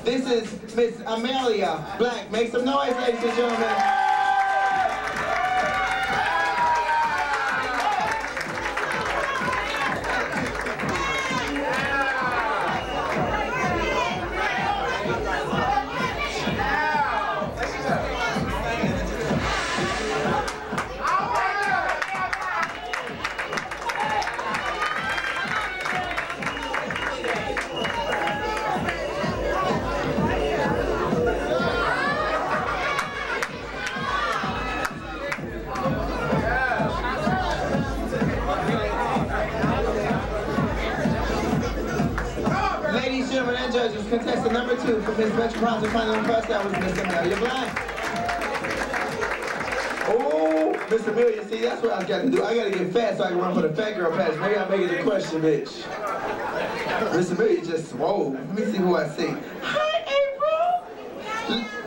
This is Miss Amailia Black. Make some noise, ladies and gentlemen. Ladies, gentlemen, and judges, contestant number 2 for Miss Metropolitan Continental Plus, that was Miss Amailia Black. Oh, Miss Amelia, see, that's what I got to do. I got to get fat so I can run for the fat girl pass. Maybe I'll make it a question, bitch. Miss Amelia just, whoa, let me see who I see. Hi, April.